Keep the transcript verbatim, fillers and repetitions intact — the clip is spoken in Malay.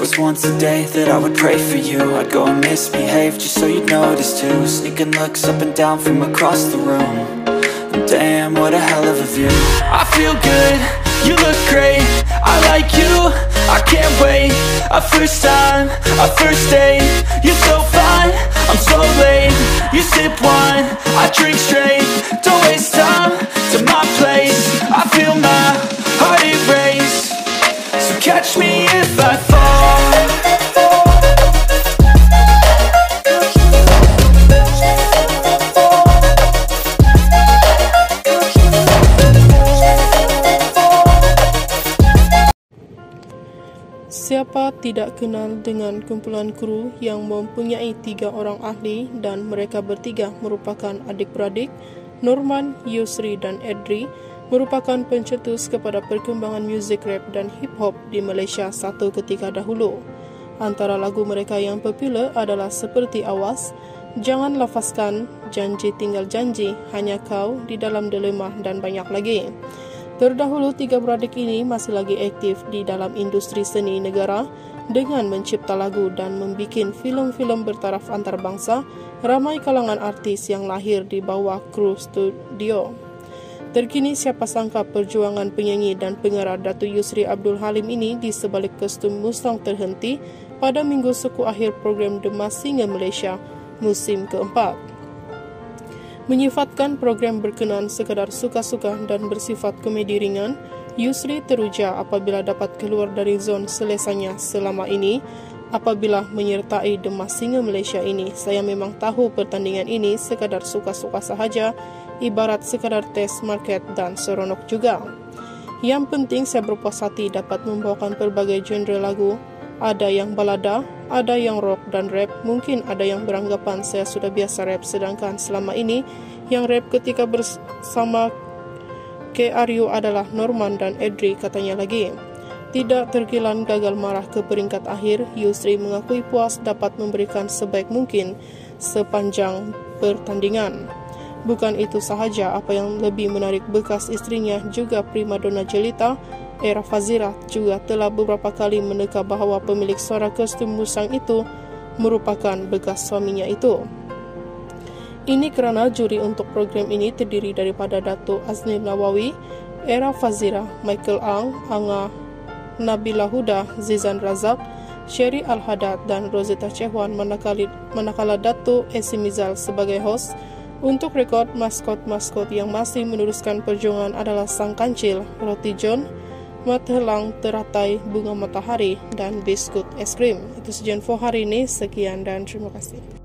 was once a day that I would pray for you. I'd go and misbehave just so you'd notice too. Sneaking looks up and down from across the room. And damn, what a hell of a view. I feel good, you look great, I like you, I can't wait. A first time, a first date, you're so fine, I'm so late. You sip wine, I drink straight. Don't waste time to my place. I feel my heart erase. So catch me if I fall. Siapa tidak kenal dengan kumpulan kru yang mempunyai tiga orang ahli dan mereka bertiga merupakan adik-beradik, Norman, Yusri dan Edri, merupakan pencetus kepada perkembangan muzik rap dan hip-hop di Malaysia satu ketika dahulu. Antara lagu mereka yang popular adalah seperti Awas, Jangan Lafazkan, Janji Tinggal Janji, Hanya Kau, Di Dalam Dilema dan banyak lagi. Terdahulu, tiga beradik ini masih lagi aktif di dalam industri seni negara dengan mencipta lagu dan membuat filem-filem bertaraf antarabangsa. Ramai kalangan artis yang lahir di bawah kru studio. Terkini, siapa sangka perjuangan penyanyi dan pengarah Datuk Yusri Abdul Halim ini di sebalik kostum Mustang terhenti pada minggu suku akhir program Demas Singa Malaysia musim keempat. Menyifatkan program berkenaan sekadar suka-suka dan bersifat komedi ringan, Yusri teruja apabila dapat keluar dari zon selesanya selama ini. Apabila menyertai Demas Singa Malaysia ini, saya memang tahu pertandingan ini sekadar suka-suka sahaja, ibarat sekadar tes market dan seronok juga. Yang penting saya berpuas hati dapat membawakan berbagai genre lagu. Ada yang balada, ada yang rock dan rap. Mungkin ada yang beranggapan saya sudah biasa rap, sedangkan selama ini yang rap ketika bersama K R U adalah Norman dan Edri, katanya lagi. Tidak tergilan gagal marah ke peringkat akhir, Yusri mengakui puas dapat memberikan sebaik mungkin sepanjang pertandingan. Bukan itu sahaja, apa yang lebih menarik, bekas istrinya juga primadona jelita, Era Fazira, juga telah beberapa kali meneka bahawa pemilik suara kostum musang itu merupakan bekas suaminya itu. Ini kerana juri untuk program ini terdiri daripada Datuk Aznil Nawawi, Era Fazira, Michael Ang, Anga Nabila Huda, Zizan Razak, Sherry Al-Hadad dan Rosetta Chehwan, manakala, manakala Datuk Esimizal sebagai host. Untuk rekod, maskot-maskot yang masih meneruskan perjuangan adalah Sang Kancil, Roti John, Matelang Teratai, Bunga Matahari dan Biskut Es Krim. Itu saja info hari ini. Sekian dan terima kasih.